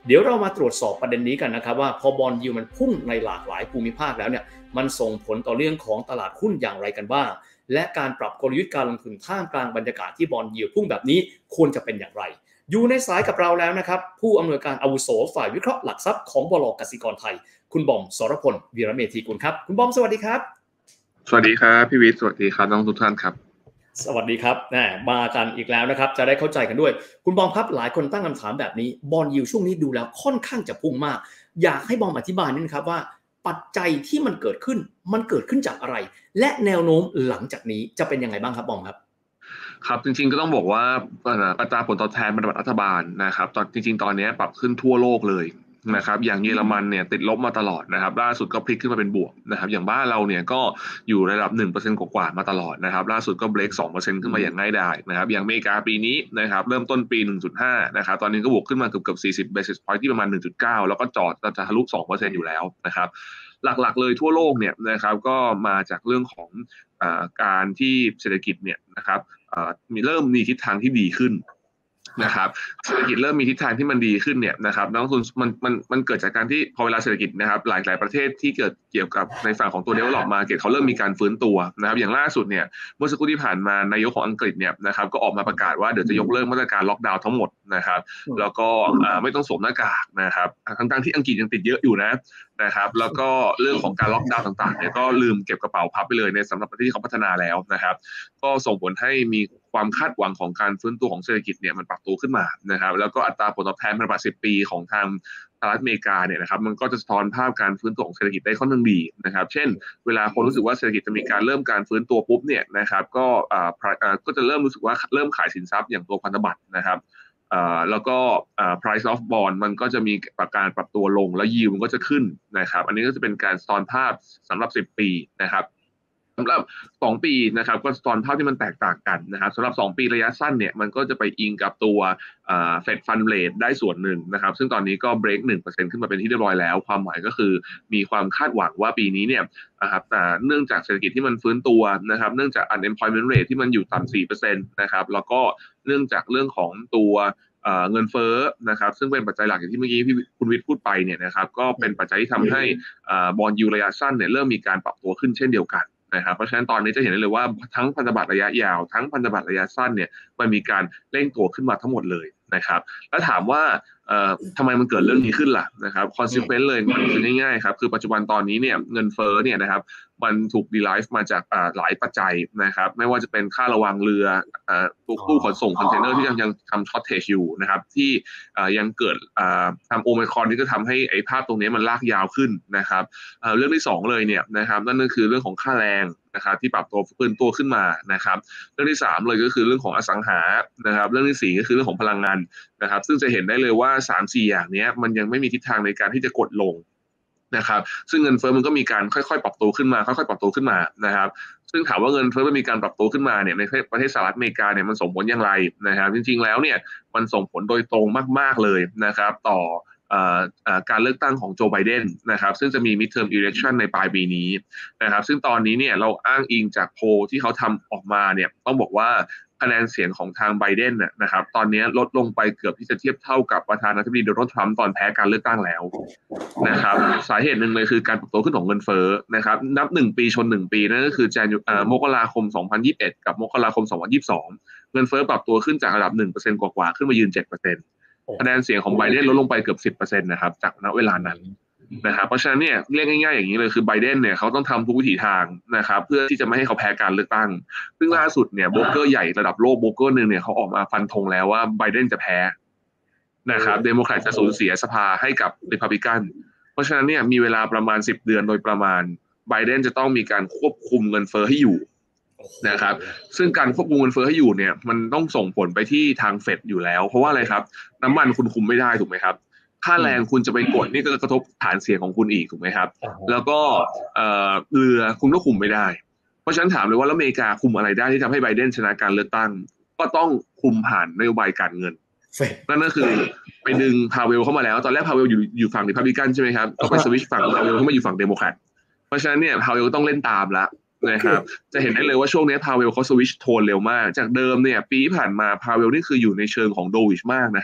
เดี๋ยวเรามาตรวจสอบประเด็นนี้กันนะครับว่าพอบอนด์ยิลด์มันพุ่งในหลากหลายภูมิภาคแล้วเนี่ยมันส่งผลต่อเรื่องของตลาดหุ้นอย่างไรกันบ้างและการปรับกลยุทธ์การลงทุนท่ามกลางบรรยากาศที่บอนด์ยิลด์พุ่งแบบนี้ควรจะเป็นอย่างไรอยู่ในสายกับเราแล้วนะครับผู้อำนวยการอาวุโสฝ่ายวิเคราะห์หลักทรัพย์ของบล.กสิกรไทยคุณบอมสรพลวีระเมธีกุลครับคุณบอมสวัสดีครับสวัสดีครับพี่วิทย์สวัสดีครับน้องทุกท่านครับสวัสดีครับมากันอีกแล้วนะครับจะได้เข้าใจกันด้วยคุณบอมครับหลายคนตั้งคำถามแบบนี้บอนด์ยิลด์ช่วงนี้ดูแล้วค่อนข้างจะพุ่งมากอยากให้บอมอธิบายนิดนึงครับว่าปัจจัยที่มันเกิดขึ้นจากอะไรและแนวโน้มหลังจากนี้จะเป็นยังไงบ้างครับบอมครับครับจริงๆก็ต้องบอกว่าอัตราผลตอบแทนพันธบัตรรัฐบาลนะครับจริงๆตอนนี้ปรับขึ้นทั่วโลกเลยนะครับอย่างเยอรมันเนี่ยติดลบมาตลอดนะครับล่าสุดก็พลิกขึ้นมาเป็นบวกนะครับอย่างบ้านเราเนี่ยก็อยู่ระดับ 1% กว่าๆมาตลอดนะครับล่าสุดก็เบรก 2% ขึ้นมาอย่างง่ายดายนะครับอย่างอเมริกาปีนี้นะครับเริ่มต้นปี 1.5 นะครับตอนนี้ก็บวกขึ้นมาเกือบ40 basis point ที่ประมาณ 1.9 แล้วก็จะทะลุ 2% อยู่แล้วนะครับหลักๆเลยทั่วโลกเนี่ยนะครับก็มาจากเรื่องของการที่เศรษฐกิจเนี่ยนะครับเริ่มมีทิศทางที่ดีขึ้นนะครับเศรษฐกิจเริ่มมีทิศทางที่มันดีขึ้นเนี่ยนะครับนักลงทุนมันเกิดจากการที่พอเวลาเศรษฐกิจนะครับหลายประเทศที่เกิดเกี่ยวกับในฝั่งของตัว develop market เขาเริ่มมีการฟื้นตัวนะครับอย่างล่าสุดเนี่ยเมื่อสักครู่ที่ผ่านมานายกของอังกฤษเนี่ยนะครับก็ออกมาประกาศว่าเดี๋ยวจะยกเลิกมาตรการล็อกดาวน์ทั้งหมดนะครับแล้วก็ไม่ต้องสวมหน้ากากนะครับทั้งที่อังกฤษยังติดเยอะอยู่นะครับแล้วก็เรื่องของการล็อกดาวน์ต่างๆเนี่ยก็ลืมเก็บกระเป๋าพับไปเลยในสำหรับประเทศที่เขาพัฒนาแล้วนะครับก็ส่งผลให้มีความคาดหวังของการฟื้นตัวของเศรษฐกิจเนี่ยมันปรับตัวขึ้นมานะครับแล้วก็อัตราผลตอบแทนพันธบัตร10 ปีของทางสหรัฐอเมริกาเนี่ยนะครับมันก็จะสะท้อนภาพการฟื้นตัวของเศรษฐกิจได้ค่อนข้างดีนะครับเช่นเวลาคนรู้สึกว่าเศรษฐกิจจะมีการเริ่มการฟื้นตัวปุ๊บเนี่ยนะครับก็จะเริ่มรู้สึกว่าเริ่มขายสินทรัพย์อย่างตัวพันธบัตรนะครับแล้วก็price of bond มันก็จะมีการปรับตัวลงแล้ว yield มันก็จะขึ้นนะครับอันนี้ก็จะเป็นการสะท้อนภาพสำหรับ10 ปีนะครับสำหรับ2 ปีนะครับก็สะท้อนภาพที่มันแตกต่างกันนะครับสำหรับ2 ปีระยะสั้นเนี่ยมันก็จะไปอิงกับตัวFed Fund Rate ได้ส่วนหนึ่งนะครับซึ่งตอนนี้ก็เบรก 1% ขึ้นมาเป็นที่เรียบร้อยแล้วความหมายก็คือมีความคาดหวังว่าปีนี้เนี่ยนะครับเนื่องจากเศรษฐกิจที่มันฟื้นตัวนะครับเนื่องจาก unemployment rate ที่มันอยู่ต่ำ 4% นะครับแล้วก็เนื่องจากเรื่องของตัวเงินเฟ้อนะครับซึ่งเป็นปัจจัยหลักอย่างที่เมื่อกี้คุณวิทย์พูดไปเนี่ยนะครับก็เป็นปัจจัยที่ทำให้บอนด์ยิลด์ระยะสั้นเนี่ยเริ่มมีการปรับตัวขึ้นเช่นเดียวกันนะครับเพราะฉะนั้นตอนนี้จะเห็นได้เลยว่าทั้งพันธบัตรระยะยาวทั้งพันธบัตรระยะสั้นเนี่ยมันมีการเร่งตัวขึ้นมาทั้งหมดเลยนะครับแล้วถามว่าทำไมมันเกิดเรื่องนี้ขึ้นล่ะนะครับ consequence เลยมันคือง่ายๆครับคือปัจจุบันตอนนี้เนี่ยเงินเฟ้อเนี่ยนะครับมันถูก derive มาจากหลายปัจจัยนะครับไม่ว่าจะเป็นค่าระวางเรือตู้ขนส่งคอนเทนเนอร์ที่ยังทำ shortage อยู่นะครับที่ยังเกิดทำโอไมครอนนี่ก็ทำให้ไอ้ภาพตรงนี้มันลากยาวขึ้นนะครับเรื่องที่2เลยเนี่ยนะครับนั่นก็คือเรื่องของค่าแรงนะครับที่ปรับตัวฟื้นตัวขึ้นมานะครับเรื่องที่3เลยก็คือเรื่องของอสังหานะครับเรื่องที่4ก็คือเรื่องของพลังงานนะครับซึ่งจะเห็นได้เลยว่า 3-4 อย่างนี้มันยังไม่มีทิศทางในการที่จะกดลงนะครับซึ่งเงินเฟ้อมันก็มีการค่อยๆปรับตัวขึ้นมานะครับซึ่งถามว่าเงินเฟ้อมันมีการปรับตัวขึ้นมาเนี่ยในประเทศสหรัฐอเมริกาเนี่ยมันส่งผลอย่างไรนะครับจริงๆแล้วเนี่ยมันส่งผลโดยตรงมากๆเลยนะครับต่อการเลือกตั้งของโจไบเดนนะครับซึ่งจะมี midterm election ในปลายปีนี้นะครับซึ่งตอนนี้เนี่ยเราอ้างอิงจากโพลที่เขาทำออกมาเนี่ยต้องบอกว่าคะแนนเสียงของทางไบเดนนะครับตอนนี้ลดลงไปเกือบที่จะเทียบเท่ากับประธานาธิบดีโดนัลด์ทรัมป์ตอนแพ้การเลือกตั้งแล้วนะครับสาเหตุหนึ่งเลยคือการปรับตัวขึ้นของเงินเฟ้อนะครับนับ1 ปีชน1 ปีนั่นก็คือมกราคม 2021 กับมกราคม 2022 เงินเฟ้อปรับตัวขึ้นจากระดับ 1% กว่าๆขึ้นมายืน 7%คะแนนเสียงของไบเดนลดลงไปเกือบ 10% นะครับจากณเวลานั้นนะครับเพราะฉะนั้นเนี่ยเรียกง่ายๆอย่างนี้เลยคือไบเดนเนี่ยเขาต้องทำทุกวิถีทางนะครับเพื่อที่จะไม่ให้เขาแพ้การเลือกตั้งซึ่งล่าสุดเนี่ยโบรกเกอร์ใหญ่ระดับโลกโบรกเกอร์นึงเนี่ยเขาออกมาฟันธงแล้วว่าไบเดนจะแพ้นะครับเดโมแครตจะสูญเสียสภาให้กับรีพับลิกันเพราะฉะนั้นเนี่ยมีเวลาประมาณ10 เดือนโดยประมาณไบเดนจะต้องมีการควบคุมเงินเฟ้อให้อยู่นะครับซึ่งการควบคุมเงินเฟ้อให้อยู่เนี่ยมันต้องส่งผลไปที่ทางเฟดอยู่แล้วเพราะว่าอะไรครับน้ำมันคุณคุมไม่ได้ถูกไหมครับค่าแรงคุณจะไปกดนี่ก็กระทบฐานเสียงของคุณอีกถูกไหมครับแล้วก็เรือคุณก็คุมไม่ได้เพราะฉะนั้นถามเลยว่าแล้วอเมริกาคุมอะไรได้ที่ทำให้ไบเดนชนะการเลือกตั้งก็ต้องคุมผ่านนโยบายการเงินนั่นก็คือไปดึงพาเวลเข้ามาแล้วตอนแรกพาเวลอยู่ฝั่งรีพับลิกันใช่ไหมครับก็ไปสวิตช์ฝั่งพาเวลเข้ามาอยู่ฝั่งเดโมแครตเพราะฉะนั้นเนี่ยพาเวลต้องเล่นตามละนะครับจะเห็นได้เลยว่าช่วงนี้พาเวลเขาสวิตช์โทนเร็วมากจากเดิมเนี่ยปีที่ผ่านมาพาเวลนี่คืออยู่ในเชิงของโดวิชมากนะครับ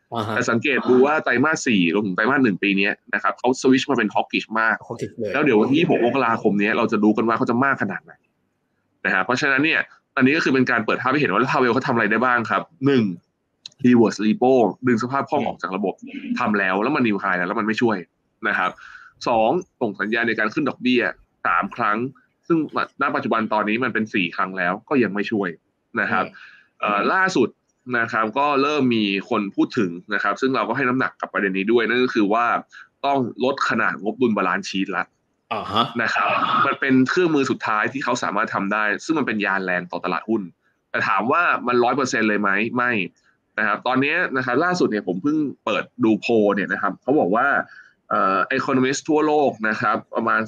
แต่สังเกตดูว่าไตรมาส 4รวมถึงไตรมาส 1ปีนี้นะครับเขาสวิตช์มาเป็นฮอกกิชมากแล้วเดี๋ยววันที่26มกราคมนี้เราจะดูกันว่าเขาจะมากขนาดไหนนะครับเพราะฉะนั้นเนี่ยอันนี้ก็คือเป็นการเปิดภาพให้เห็นว่าพาเวลเขาทำอะไรได้บ้างครับ1 reverse repo ดึงสภาพคล่องออกจากระบบทำแล้วมันนิวไฮแล้วมันไม่ช่วยนะครับ2ส่งสัญญาณในการขึ้นดอกเบี้ย3ครั้งซึ่งณปัจจุบันตอนนี้มันเป็น4ครั้งแล้วก็ยังไม่ช่วยนะครับล่าสุดนะครับก็เริ่มมีคนพูดถึงนะครับซึ่งเราก็ให้น้ำหนักกับประเด็นนี้ด้วยนั่นก็คือว่าต้องลดขนาดงบดุลบาลานซ์ชีทละนะครับมันเป็นเครื่องมือสุดท้ายที่เขาสามารถทำได้ซึ่งมันเป็นยาแรงต่อตลาดหุ้นแต่ถามว่ามัน 100% เลยไหมไม่นะครับตอนนี้นะครับล่าสุดเนี่ยผมเพิ่งเปิดดูโพลเนี่ยนะครับเขาบอกว่าeconomist ทั่วโลกนะครับประมาณ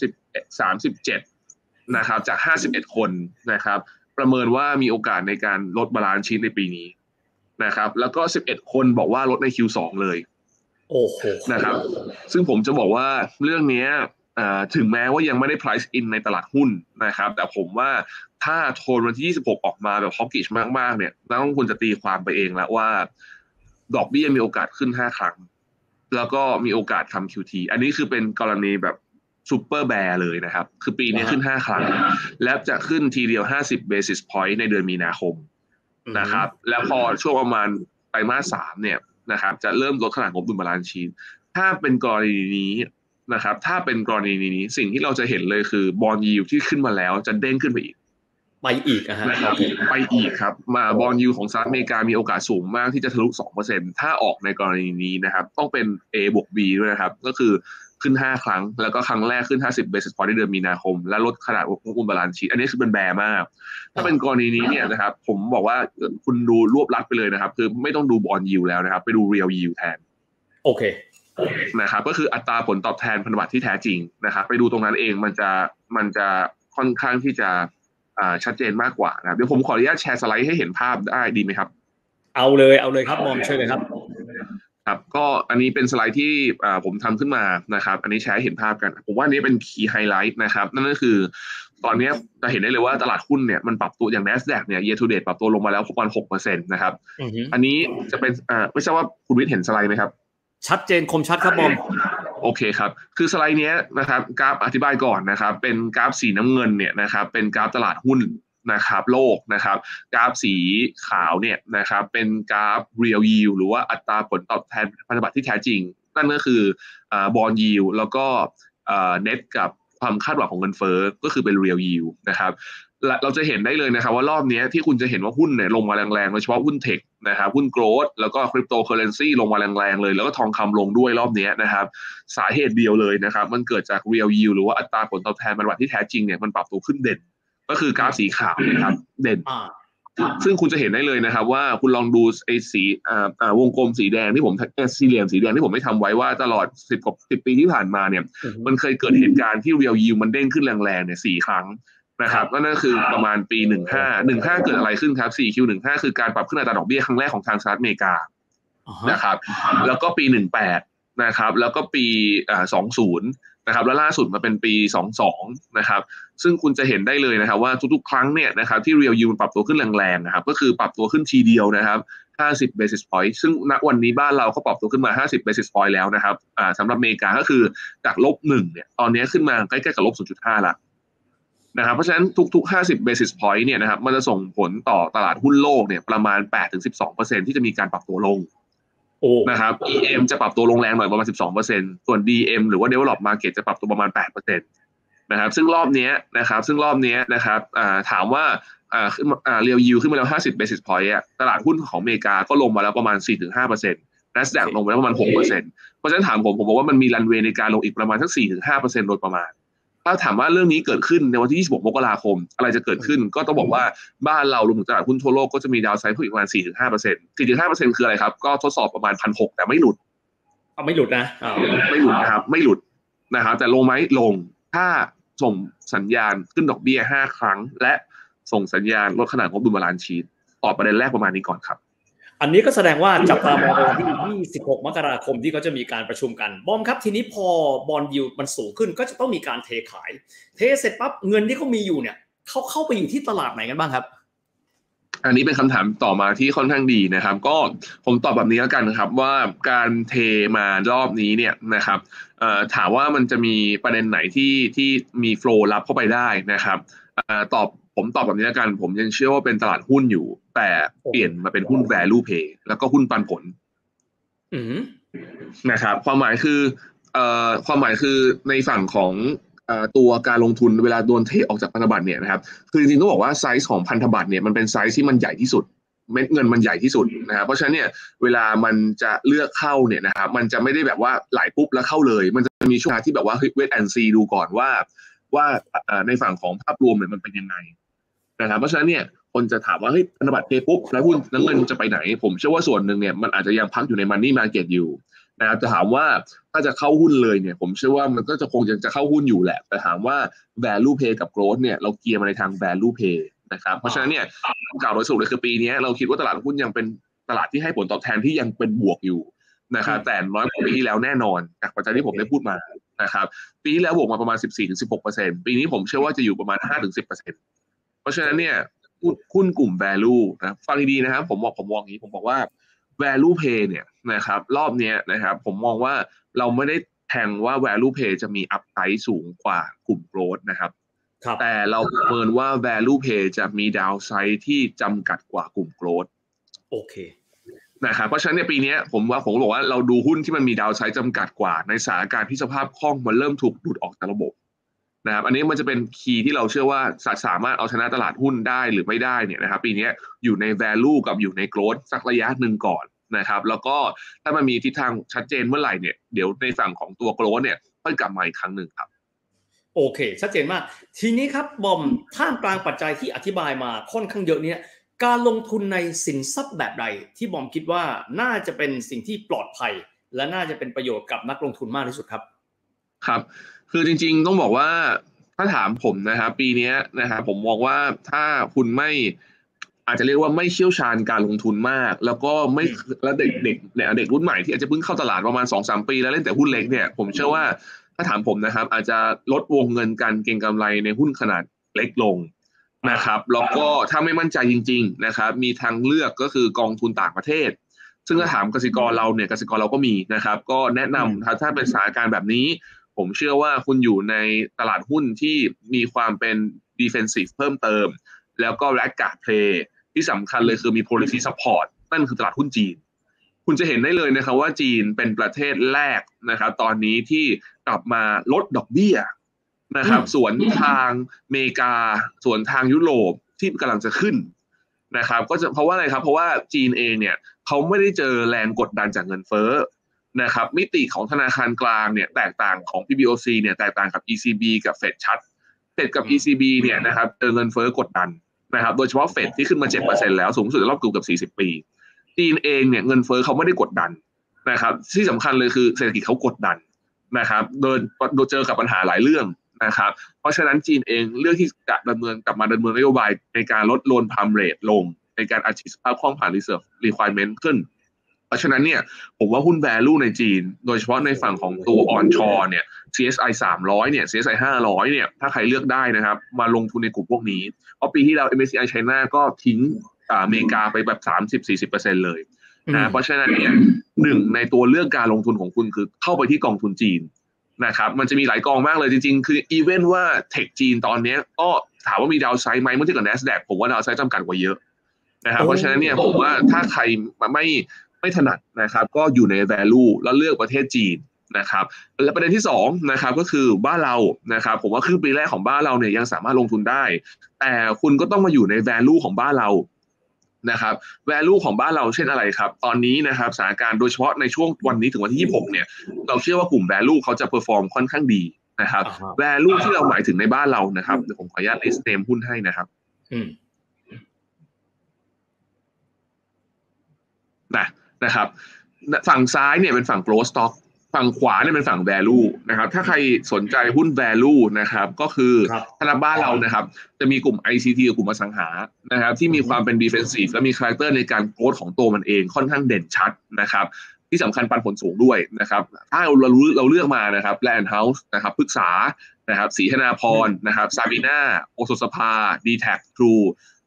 37นะครับจาก51คนนะครับประเมินว่ามีโอกาสในการลดบาลานซ์ชีทในปีนี้นะครับแล้วก็11คนบอกว่าลดใน Q2 เลยโอ้โหนะครับซึ่งผมจะบอกว่าเรื่องนี้ถึงแม้ว่ายังไม่ได้ price in ในตลาดหุ้นนะครับแต่ผมว่าถ้าโทนวันที่26ออกมาแบบฮอกกิชมากๆเนี่ยนักลงทุนจะตีความไปเองแล้วว่าดอกเบี้ยมีโอกาสขึ้น5ครั้งแล้วก็มีโอกาสทำ QT อันนี้คือเป็นกรณีแบบซูเปอร์แบร์เลยนะครับคือปีนี้ขึ้น5ครั้งและจะขึ้นทีเดียว50 basis point ในเดือนมีนาคมนะครับแล้วพอช่วงประมาณไตรมาส 3เนี่ยนะครับจะเริ่มลดขนาดงบดุลบาลานซ์ชีทถ้าเป็นกรณีนี้นะครับถ้าเป็นกรณีนี้สิ่งที่เราจะเห็นเลยคือบอนด์ยิลด์ที่ขึ้นมาแล้วจะเด้งขึ้นไปอีกนะครับไปอีกครับมาบอนด์ยิลด์ของสหรัฐอเมริกามีโอกาสสูงมากที่จะทะลุ 2% ถ้าออกในกรณีนี้นะครับต้องเป็น A บวก B ด้วยนะครับก็คือขึ้น5ครั้งแล้วก็ครั้งแรกขึ้น50 basis point ในเดือนมีนาคมและลดขนาดงบดุลบาลานซ์ชีทอันนี้คือเป็นแบร์มากถ้าเป็นกรณีนี้เนี่ยนะครับผมบอกว่าคุณดูรวบลัดไปเลยนะครับคือไม่ต้องดูบอนด์ยิลด์แล้วนะครับไปดู real yield แทนโอเคนะครับก็คืออัตราผลตอบแทนพันธบัตรที่แท้จริงนะครับไปดูตรงนั้นเองมันจะค่อนข้างที่จะชัดเจนมากกว่านะครับเดี๋ยวผมขออนุญาตแชร์สไลด์ให้เห็นภาพได้ดีไหมครับเอาเลยครับมอมเชิญเลยครับครับก็อันนี้เป็นสไลด์ที่ผมทำขึ้นมานะครับอันนี้แชร์ให้เห็นภาพกันผมว่าอันนี้เป็นคีย์ไฮไลท์นะครับนั่นก็คือตอนนี้จะเห็นได้เลยว่าตลาดหุ้นเนี่ยมันปรับตัวอย่าง NASDAQ เนี่ย year to date ปรับตัวลงมาแล้วประมาณ 6% นะครับอันนี้จะเป็นไม่ทราบว่าคุณวิทย์เห็นสไลด์ไหมครับชัดเจนคมชัดครับมอมโอเคครับคือสไลด์นี้นะครับกราฟอธิบายก่อนนะครับเป็นกราฟสีน้ำเงินเนี่ยนะครับเป็นกราฟตลาดหุ้นนะครับโลกนะครับกราฟสีขาวเนี่ยนะครับเป็นกราฟ real yield หรือว่าอัตราผลตอบแทนพันธบัตรที่แท้จริงนั่นก็คืbond yield แล้วก็net กับความคาดหวังของเงินเฟ้อก็คือเป็น real yield นะครับเราจะเห็นได้เลยนะครับว่ารอบนี้ที่คุณจะเห็นว่าหุ้นเนี่ยลงมาแรงๆโดยเฉพาะหุ้นเทคนะครับหุ้นโกลด์แล้วก็คริปโตเคอเรนซีลงมาแรงๆเลยแล้วก็ทองคำลงด้วยรอบนี้นะครับสาเหตุเดียวเลยนะครับมันเกิดจาก real yield หรือว่าอัตราผลตอบแทนพันธบัตรที่แท้จริงเนี่ยมันปรับตัวขึ้นเด่นก็คือกราฟสีขาวนะครับเด่นซึ่งคุณจะเห็นได้เลยนะครับว่าคุณลองดูไอ้สีวงกลมสีแดงที่ผมสี่เหลี่ยมสีแดงที่ผมไม่ทำไว้ว่าตลอด10 ปีที่ผ่านมาเนี่ยมันเคยเกิดเหตุการณ์ที่ real yield มันเด้งขึ้นแรงๆเนี่ย4ครั้งนะครับนั่นก็คือประมาณปี15เกิดอะไรขึ้นครับ 4Q15 คือการปรับขึ้นอัตราดอกเบี้ยครั้งแรกของทางสหรัฐอเมริกานะครับแล้วก็ปี18นะครับแล้วก็ปี20นะครับแล้วล่าสุดมาเป็นปี22นะครับซึ่งคุณจะเห็นได้เลยนะครับว่าทุกๆครั้งเนี่ยนะครับที่ real yield ปรับตัวขึ้นแรงๆนะครับก็คือปรับตัวขึ้นทีเดียวนะครับ50 basis point ซึ่งณวันนี้บ้านเราก็ปรับตัวขึ้นมา50 basis point แล้วนะครับสำหรับอเมริกาก็คือจาก-1เนี่ยตอนนี้ขึ้นมาใกล้ๆกับ-0.5 ละนะครับเพราะฉะนั้นทุกๆ50 basis point เนี่ยนะครับมันจะส่งผลต่อตลาดหุ้นโลกเนี่ยประมาณ 8-12% ที่จะมีการปรับตัวลงนะครับ EM จะปรับตัวลงแรงหน่อยประมาณ 12% ส่วน DM หรือว่า Develop Market จะปรับตัวประมาณ 8% นะครับซึ่งรอบนี้นะครับถามว่าReal Yield ขึ้นมาแล้ว50 basis point ตลาดหุ้นของอเมริกาก็ลงมาแล้วประมาณ 4-5% NASDAQ ลงมาแล้วประมาณ 6% เพราะฉะนั้นถามผมบอกว่ามันมีรันเวย์ในการลงอีกประมาณสัก 4-5% โดยประมาณถ้าถามว่าเรื่องนี้เกิดขึ้นในวันที่26มกราคมอะไรจะเกิดขึ้นก็ต้องบอกว่าบ้านเรารวมถึงตลาดหุ้นทั่วโลกก็จะมีดาวไซด์เพิ่มอีกประมาณ 4-5% 4-5% คืออะไรครับก็ทดสอบประมาณ 1,600 แต่ไม่หลุดไม่หลุดนะไม่หลุดนะครับไม่หลุดนะครับแต่ลงไหมลงถ้าส่งสัญญาณขึ้นดอกเบี้ย5ครั้งและส่งสัญญาณลดขนาดงบดุลบาลานซ์ชีทตอบประเด็นแรกประมาณนี้ก่อนครับอันนี้ก็แสดงว่าจับตามองวันที่26มกราคมที่เขาจะมีการประชุมกันบอมครับทีนี้พอบอนด์ยิลด์มันสูงขึ้นก็จะต้องมีการเทขายเทเสร็จปั๊บเงินที่เขามีอยู่เนี่ยเขาเข้าไปอยู่ที่ตลาดไหนกันบ้างครับอันนี้เป็นคำถามต่อมาที่ค่อนข้างดีนะครับก็ผมตอบแบบนี้แล้วกันนะครับว่าการเทมารอบนี้เนี่ยนะครับถามว่ามันจะมีประเด็นไหนที่มีโฟลว์รับเข้าไปได้นะครับผมตอบแบบนี้แล้วกันผมยังเชื่อว่าเป็นตลาดหุ้นอยู่แต่เปลี่ยนมาเป็นหุ้น value play แล้วก็หุ้นปันผลนะครับความหมายคือในฝั่งของตัวการลงทุนเวลาโดนเทออกจากพันธบัตรเนี่ยนะครับคือจริงๆต้องบอกว่าไซส์ของพันธบัตรเนี่ยมันเป็นไซส์ที่มันใหญ่ที่สุดเม็ดเงินมันใหญ่ที่สุดนะครับเพราะฉะนั้นเนี่ยเวลามันจะเลือกเข้าเนี่ยนะครับมันจะไม่ได้แบบว่าไหลปุ๊บแล้วเข้าเลยมันจะมีช่วงที่แบบว่าเวทแอนซีดูก่อนว่าในฝั่งของภาพรวมเนี่ยมันเป็นยังไงนะครับเพราะฉะนั้นเนี่ยคนจะถามว่าเฮ้ยพันธบัตรเทปุ๊บแล้วหุ้นแล้วเงินจะไปไหนผมเชื่อว่าส่วนหนึ่งเนี่ยมันอาจจะยังพักอยู่ในมันนี่มาร์เก็ตอยู่นะครับจะถามว่าถ้าจะเข้าหุ้นเลยเนี่ยผมเชื่อว่ามันก็จะคงจะเข้าหุ้นอยู่แหละแต่ถามว่า value play กับ growth เนี่ยเราเกียร์มาในทาง value play นะครับเพราะฉะนั้นเนี่ยกล่าวโดยสรุปเลยคือปีนี้เราคิดว่าตลาดหุ้นยังเป็นตลาดที่ให้ผลตอบแทนที่ยังเป็นบวกอยู่นะครับแต่น้อยกว่าปีที่แล้วแน่นอนจากปัจจัยที่ผมได้พูดมานะครับปีที่แล้วบวกมาประมาณ 14-16% ปีนี้ผมเชื่อว่าจะอยู่ประมาณ 5-10% เพราะฉะนั้นเนี่ยหุ้นกลุ่ม value นะฟังดีๆนะครับผมมองอย่างนี้ผมบอกว่า value play เนี่ยนะครับรอบนี้นะครับผมมองว่าเราไม่ได้แทงว่า value play จะมี upside สูงกว่ากลุ่ม growth นะครับแต่เราประเมินว่า value play จะมี downside ที่จำกัดกว่ากลุ่ม growth โอเคนะครับเพราะฉะนั้นในปีนี้ผมบอกว่าเราดูหุ้นที่มันมี downside จำกัดกว่าในสถานการณ์ที่สภาพคล่องมันเริ่มถูกดูดออกจากระบบนะครับอันนี้มันจะเป็นคีย์ที่เราเชื่อว่าสามารถเอาชนะตลาดหุ้นได้หรือไม่ได้เนี่ยนะครับปีนี้อยู่ใน value กับอยู่ใน growth สักระยะหนึ่งก่อนนะครับแล้วก็ถ้ามันมีทิศทางชัดเจนเมื่อไหร่เนี่ยเดี๋ยวในฝั่งของตัว growth เนี่ยค่อยกลับมาอีกครั้งหนึ่งครับโอเคชัดเจนมากทีนี้ครับบอมท่ามกลางปัจจัยที่อธิบายมาค่อนข้างเยอะเนี่ยการลงทุนในสินทรัพย์แบบใดที่บอมคิดว่าน่าจะเป็นสิ่งที่ปลอดภัยและน่าจะเป็นประโยชน์กับนักลงทุนมากที่สุดครับครับคือจริงๆต้องบอกว่าถ้าถามผมนะครับปีนี้นะครับผมมองว่าถ้าคุณไม่อาจจะเรียกว่าไม่เชี่ยวชาญการลงทุนมากแล้วก็ไม่แล้วเด็กเนี่ยเด็กรุ่นใหม่ที่อาจจะเพิ่งเข้าตลาดประมาณ 2-3 ปีแล้วเล่นแต่หุ้นเล็กเนี่ยผมเชื่อว่าถ้าถามผมนะครับอาจจะลดวงเงินการเก็งกำไรในหุ้นขนาดเล็กลงนะครับแล้วก็ถ้าไม่มั่นใจจริงๆนะครับมีทางเลือกก็คือกองทุนต่างประเทศซึ่งถ้าถามกสิกรเราเนี่ยกสิกรเราก็มีนะครับก็แนะนำถ้าเป็นสถานการณ์แบบนี้ผมเชื่อว่าคุณอยู่ในตลาดหุ้นที่มีความเป็น defensive เพิ่มเติมแล้วก็ laggard play ที่สำคัญเลยคือมี policy support นั่นคือตลาดหุ้นจีนคุณจะเห็นได้เลยนะครับว่าจีนเป็นประเทศแรกนะครับตอนนี้ที่กลับมาลดดอกเบี้ยนะครับส่วนทางอเมริกาส่วนทางยุโรปที่กำลังจะขึ้นนะครับก็จะเพราะว่าอะไรครับเพราะว่าจีนเองเนี่ยเขาไม่ได้เจอแรงกดดันจากเงินเฟ้อนะครับมิติของธนาคารกลางเนี่ยแตกต่างของ PBOC เนี่ยแตกต่างกับ ECB กับ Fed ชัด Fed กับ ECB เนี่ยนะครับเจอเงินเฟ้อกดดันนะครับโดยเฉพาะ Fed ที่ขึ้นมา 7% แล้วสูงสุดในรอบเกือบ40 ปีจีนเองเนี่ยเงินเฟ้อเขาไม่ได้กดดันนะครับที่สำคัญเลยคือเศรษฐกิจเขากดดันนะครับโดยเจอกับปัญหาหลายเรื่องนะครับเพราะฉะนั้นจีนเองเลือกที่จะกลับมาดำเนินนโยบายในการลด loan prime rate ลงในการอัดฉีดสภาพคล่องผ่าน reserve requirement ขึ้นเพราะฉะนั้นเนี่ยผมว่าหุ้น value ในจีนโดยเฉพาะในฝั่งของตัว onshore เนี่ย CSI 300เนี่ย CSI 500เนี่ยถ้าใครเลือกได้นะครับมาลงทุนในกลุ่มพวกนี้เพราะปีที่แล้ว MSCI China ก็ทิ้งอเมริกาไปแบบ 30-40% เลยนะเพราะฉะนั้นเนี่ยหนึ่งในตัวเลือกการลงทุนของคุณคือเข้าไปที่กองทุนจีนนะครับมันจะมีหลายกองมากเลยจริงๆคืออีเวนต์ว่าเทคจีนตอนนี้ก็ถามว่ามีดาวไซด์ไหมเมื่อเทียบกับ NASDAQ ผมว่าดาวไซด์จำกัดกว่าเยอะนะครับเพราะฉะนั้นเนี่ยผมว่าถ้าใครไม่ถนัดนะครับก็อยู่ใน value แล้วเลือกประเทศจีนนะครับและประเด็นที่2นะครับก็คือบ้านเรานะครับผมว่าครึ่งปีแรกของบ้านเราเนี่ยยังสามารถลงทุนได้แต่คุณก็ต้องมาอยู่ใน value ของบ้านเรานะครับ value ของบ้านเราเช่นอะไรครับตอนนี้นะครับสถานการณ์โดยเฉพาะในช่วงวันนี้ถึงวันที่26เนี่ยเราเชื่อว่ากลุ่ม value เขาจะ perform ค่อนข้างดีนะครับ value ที่เราหมายถึงในบ้านเรานะครับเดี๋ยวผมขออนุญาต list name หุ้นให้นะครับนะครับฝั่งซ้ายเนี่ยเป็นฝั่ง growth stock ฝั่งขวาเนี่ยเป็นฝั่ง value นะครับถ้าใครสนใจหุ้น value นะครับก็คือถ้าบ้านเรานะครับจะมีกลุ่ม ICT กับกลุ่มอสังหานะครับที่มีความเป็น defensive และมี character ในการ growth ของตัวมันเองค่อนข้างเด่นชัดนะครับที่สำคัญปันผลสูงด้วยนะครับถ้าเราเลือกมานะครับ Land House นะครับพฤกษานะครับศรีธนาพรนะครับซาบีน่าโอสถสภา D-Tac True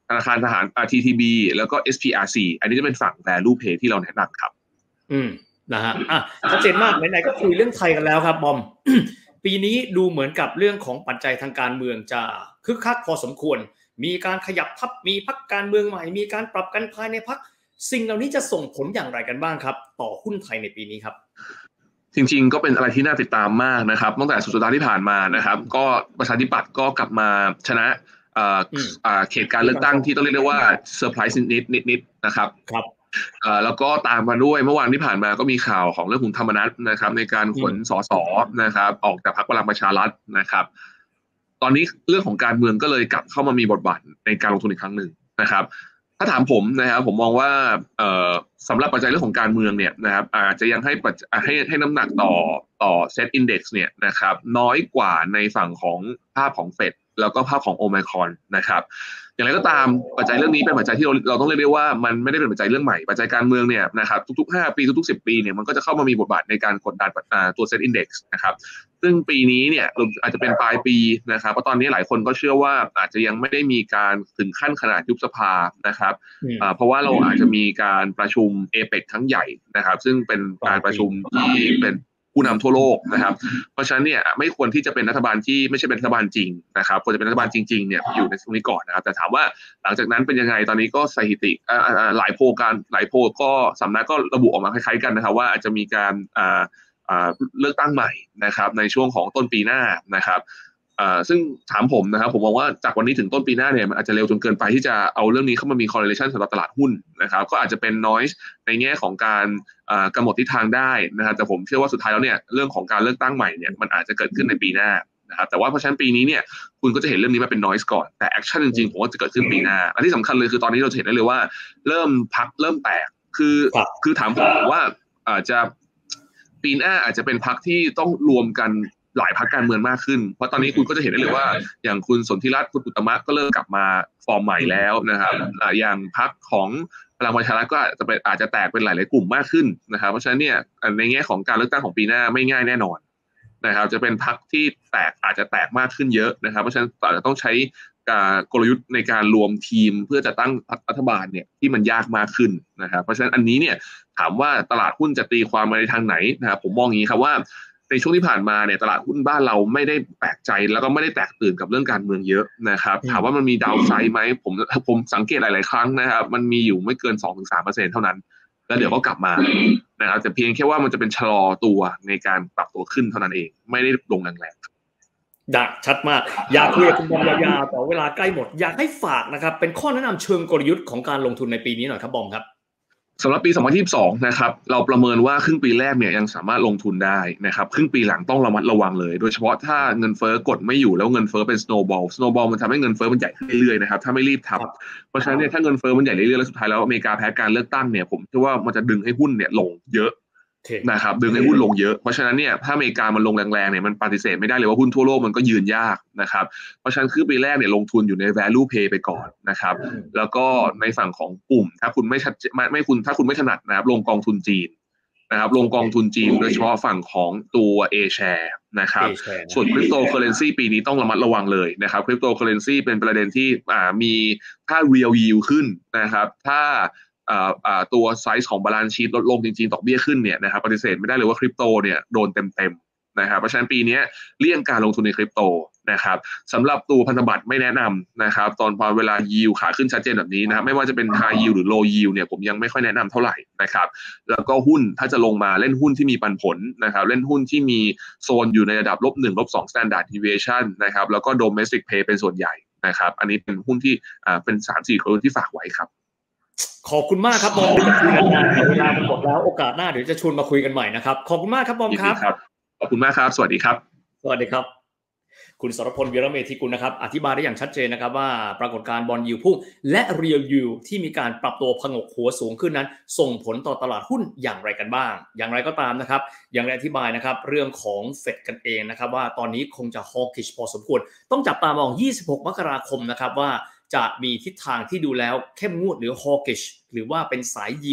ธนาคารทหารTTB แล้วก็ SPRC อันนี้จะเป็นฝั่ง value play ที่เราแนะนำครับนะฮะชัดเจนมากไหนๆก็คุยเรื่องไทยกันแล้วครับบอม ปีนี้ดูเหมือนกับเรื่องของปัจจัยทางการเมืองจะคึกคักพอสมควรมีการขยับทัพมีพรรคการเมืองใหม่มีการปรับกันภายในพรรคสิ่งเหล่านี้จะส่งผลอย่างไรกันบ้างครับต่อหุ้นไทยในปีนี้ครับจริงๆก็เป็นอะไรที่น่าติดตามมากนะครับตั้งแต่สุดสัปดาห์ที่ผ่านมานะครับก็ประชาธิปัตย์ก็กลับมาชนะเขตการเลือกตั้งที่ต้องเรียกได้ว่าเซอร์ไพรส์นิดนะครับแล้วก็ตามมาด้วยเมื่อวานที่ผ่านมาก็มีข่าวของเรื่องคุณธรรมนัสนะครับในการขนสสนะครับออกจากพรรคพลังประชารัฐนะครับตอนนี้เรื่องของการเมืองก็เลยกลับเข้ามามีบทบาทในการลงทุนอีกครั้งหนึ่งนะครับถ้าถามผมนะครับผมมองว่าสำหรับปัจจัยเรื่องของการเมืองเนี่ยนะครับอาจจะยังให้น้ำหนักต่อเซตอินดี x เนี่ยนะครับน้อยกว่าในฝั่งของภาพของเฟดแล้วก็ภาพของโอไมครอนนะครับอย่างไรก็ตามปัจจัยเรื่องนี้เป็นปัจจัยที่เราต้องเรียกได้ว่ามันไม่ได้เป็นปัจจัยเรื่องใหม่ปัจจัยการเมืองเนี่ยนะครับทุกๆ5 ปีทุกๆ10 ปีเนี่ยมันก็จะเข้ามามีบทบาทในการกดดันตัวเซตอินดี x นะครับซึ่งปีนี้เนี่ยอาจจะเป็นปลายปีนะครับเพราะตอนนี้หลายคนก็เชื่อว่าอาจจะยังไม่ได้มีการถึงขั้นขนาดยุบสภานะครับเพราะว่าเราอาจจะมีการประชุมเอเปกครั้งใหญ่นะครับซึ่งเป็นการประชุมที่เป็นผู้นำทั่วโลกนะครับเพราะฉะนั้นเนี่ยไม่ควรที่จะเป็นรัฐบาลที่ไม่ใช่เป็นรัฐบาลจริงนะครับควรจะเป็นรัฐบาลจริงๆเนี่ยอยู่ในตรงนี้ก่อนนะครับแต่ถามว่าหลังจากนั้นเป็นยังไงตอนนี้ก็สถิติหลายโพลก็สำนักก็ระบุออกมาคล้ายๆกันนะครับว่าอาจจะมีการเลือกตั้งใหม่นะครับในช่วงของต้นปีหน้านะครับซึ่งถามผมนะครับผมมองว่าจากวันนี้ถึงต้นปีหน้าเนี่ยมันอาจจะเร็วจนเกินไปที่จะเอาเรื่องนี้เข้ามามี correlation สำหรับตลาดหุ้นนะครับก็อาจจะเป็น noise ในแง่ของการกำหนดทิศทางได้นะครับแต่ผมเชื่อว่าสุดท้ายแล้วเนี่ยเรื่องของการเลือกตั้งใหม่เนี่ยมันอาจจะเกิดขึ้นในปีหน้านะครับแต่ว่าเพราะฉะนั้นปีนี้เนี่ยคุณก็จะเห็นเรื่องนี้มาเป็น noise ก่อนแต่ action จริงๆผมว่าจะเกิดขึ้นปีหน้าอันที่สำคัญเลยคือตอนนี้เราเห็นได้เลยว่าเริ่มพักเริ่มแตกคือถามผมว่าอาจจะปีหน้าอาจจะเป็นพรรคที่ต้องรวมกันหลายพรรคการเมืองมากขึ้นเพราะตอนนี้คุณก็จะเห็นได้เลยว่าอย่างคุณสนธิรัตน์คุณอุตตมะก็เริ่มกลับมาฟอร์มใหม่แล้วนะครับอย่างพรรคของพลังประชารัฐก็อาจจะแตกเป็นหลายๆกลุ่มมากขึ้นนะครับเพราะฉะนั้นเนี่ยในแง่ของการเลือกตั้งของปีหน้าไม่ง่ายแน่นอนนะครับจะเป็นพรรคที่อาจจะแตกมากขึ้นเยอะนะครับเพราะฉะนั้นอาจจะต้องใช้กลยุทธ์ในการรวมทีมเพื่อจะตั้งรัฐบาลเนี่ยที่มันยากมากขึ้นนะครับเพราะฉะนั้นอันนี้เนี่ยถามว่าตลาดหุ้นจะตีความมาในทางไหนนะครับผมมองอย่างนี้ครับว่าในช่วงที่ผ่านมาเนี่ยตลาดหุ้นบ้านเราไม่ได้แปลกใจแล้วก็ไม่ได้แตกตื่นกับเรื่องการเมืองเยอะนะครับถามว่ามันมีดาวไซด์ไหมผมสังเกตหลายๆครั้งนะครับมันมีอยู่ไม่เกิน 2-3% เท่านั้นแล้วเดี๋ยวก็กลับมานะครับแต่เพียงแค่ว่ามันจะเป็นชะลอตัวในการปรับตัวขึ้นเท่านั้นเองไม่ได้ลงแรงชัดมากอยากคุยกับคุณบอมยาวๆแต่เวลาใกล้หมดอยากให้ฝากนะครับเป็นข้อแนะนำเชิงกลยุทธ์ของการลงทุนในปีนี้หน่อยครับบอมครับสำหรับปี 2022 นะครับเราประเมินว่าครึ่งปีแรกเนี่ยยังสามารถลงทุนได้นะครับครึ่งปีหลังต้องระมัดระวังเลยโดยเฉพาะถ้าเงินเฟ้อกดไม่อยู่แล้วเงินเฟ้อเป็น snowball มันทำให้เงินเฟ้อมันใหญ่ขึ้นเรื่อยๆนะครับถ้าไม่รีบทำเพราะฉะนั้นเนี่ยถ้าเงินเฟ้อมันใหญ่เรื่อยๆแล้วสุดท้ายแล้วอเมริกาแพ้การเลือกตั้งเนี่ยผมเชื่อว่ามันจะดึงให้หุ้นเนี่ยลงเยอะนะครับดึงให้หุ้นลงเยอะเพราะฉะนั้นเนี่ยถ้าอเมริกามันลงแรงๆเนี่ยมันปฏิเสธไม่ได้เลยว่าหุ้นทั่วโลกมันก็ยืนยากนะครับเพราะฉะนั้นคือปีแรกเนี่ยลงทุนอยู่ใน value play ไปก่อนนะครับแล้วก็ในฝั่งของกลุ่มถ้าคุณถ้าคุณไม่ถนัดนะครับลงกองทุนจีนนะครับลงกองทุนจีนโดยเฉพาะฝั่งของตัว A share นะครับส่วน cryptocurrency ปีนี้ต้องระมัดระวังเลยนะครับ cryptocurrency เป็นประเด็นที่มีถ้า real yield ขึ้นนะครับถ้าตัวไซส์ของบาลานซ์ชีทลดลงจริงๆดอกเบี้ยขึ้นเนี่ยนะครับปฏิเสธไม่ได้เลยว่าคริปโตเนี่ยโดนเต็มๆนะครับเพราะฉะนั้นปีนี้เลี่ยงการลงทุนในคริปโตนะครับสำหรับตัวพันธบัตรไม่แนะนำนะครับตอนพอเวลายิวขาขึ้นชัดเจนแบบนี้นะครับไม่ว่าจะเป็น high yield หรือ low yield เนี่ยผมยังไม่ค่อยแนะนำเท่าไหร่นะครับแล้วก็หุ้นถ้าจะลงมาเล่นหุ้นที่มีปันผลนะครับเล่นหุ้นที่มีโซนอยู่ในระดับ-1 -2 standard deviation นะครับแล้วก็ domestic pay เป็นส่วนใหญ่นะครับอันนี้เป็นหุ้นที่เป็น 3-4 กลยุทธ์ที่ฝากไว้ครับขอบคุณมากครับบอมที่มาคุยกันนานเวลาหมดแล้วโอกาสหน้าเดี๋ยวจะชวนมาคุยกันใหม่นะครับขอบคุณมากครับบอมครับขอบคุณมากครับสวัสดีครับสวัสดีครับคุณสรพล วีระเมธีกุลนะครับอธิบายได้อย่างชัดเจนนะครับว่าปรากฏการณ์บอนด์ยิลด์พุ่งและเรียลยิลด์ที่มีการปรับตัวผงกหัวสูงขึ้นนั้นส่งผลต่อตลาดหุ้นอย่างไรกันบ้างอย่างไรก็ตามนะครับอย่างไรอธิบายนะครับเรื่องของเฟดกันเองนะครับว่าตอนนี้คงจะฮอกิชพอสมควรต้องจับตามอง26 มกราคมนะครับว่าจะมีทิศทางที่ดูแล้วเข้มงวดหรือ hawkish หรือว่าเป็นสายยิลด์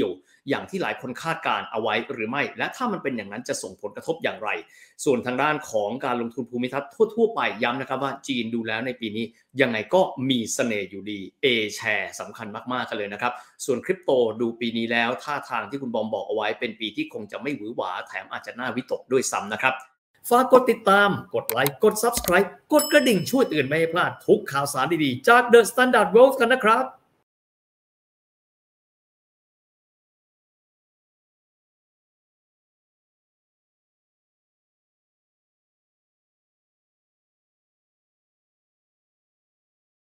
อย่างที่หลายคนคาดการเอาไว้หรือไม่และถ้ามันเป็นอย่างนั้นจะส่งผลกระทบอย่างไรส่วนทางด้านของการลงทุนภูมิทัศน์ทั่วไปย้ำนะครับว่าจีนดูแล้วในปีนี้ยังไงก็มีเสน่ห์อยู่ดี A share สำคัญมากๆกันเลยนะครับส่วนคริปโตดูปีนี้แล้วท่าทางที่คุณบอมบอกเอาไว้เป็นปีที่คงจะไม่หวือหวาแถมอาจจะน่าวิตกด้วยซ้ำนะครับฝากกดติดตามกดไลค์กด Subscribe กดกระดิ่งช่วยเตือนไม่ให้พลาดทุกข่าวสารดีๆจาก The Standard World กันนะครับ